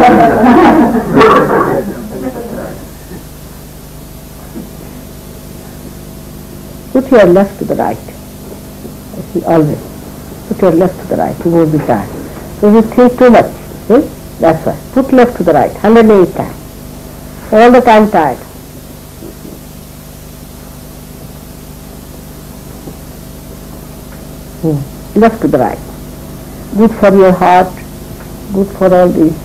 Put your left to the right. See, always. Put your left to the right. You won't be tired. So you think too much. See? That's why. Put left to the right. 108 times. All the time tired. Left to the right. Good for your heart. Good for all these.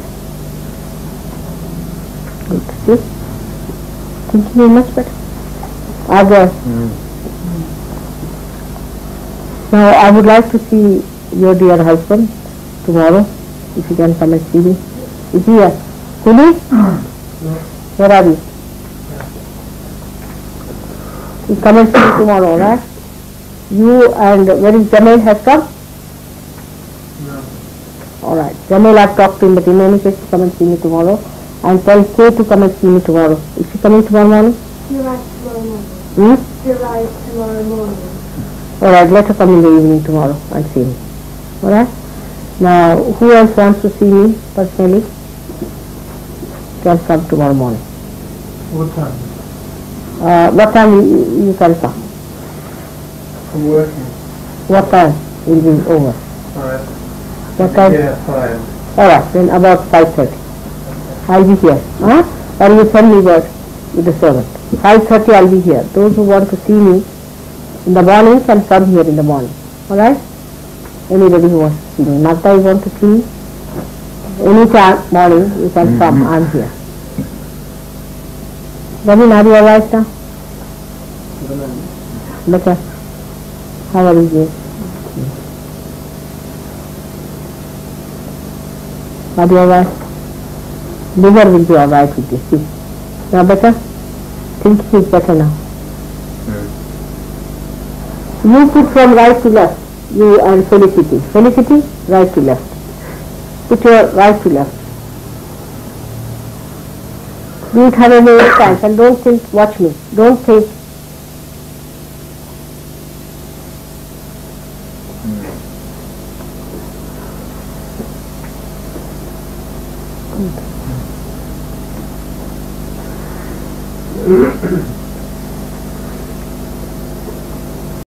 Good. See? Thinking is much better. Again. Now I would like to see your dear husband tomorrow, if you can come and see me. Is he here? Kuli? Where are you? You come and see me tomorrow, right? You and where is Jamil has come? No. Alright, Jamil I've talked to him, but in any case come and see me tomorrow. And tell Kay to come and see me tomorrow. Is she coming tomorrow morning? You're right tomorrow morning. You're right tomorrow morning. Alright, let her come in the evening tomorrow and see me. Alright? Now, who else wants to see me personally? Can come tomorrow morning. What time? What time you can come? I'm working. What time will be over? Alright. What time? Yeah, 5. Alright, then about 5:30. I'll be here. Huh? Or you send me word with the servant. 5:30 I'll be here. Those who want to see me in the morning can come here in the morning. Alright? Anybody who wants to see me. Magda, you want to see me? Any time morning you can come. I'm here. Ramin, are you alright now? Better. How are you? Are you alright? Liver will be alright with you. See? Now better? Thinking is better now. You put from right to left. You and Felicity. Felicity, right to left. Put your right to left. Do it 108 times and don't think, watch me. Don't think. Good.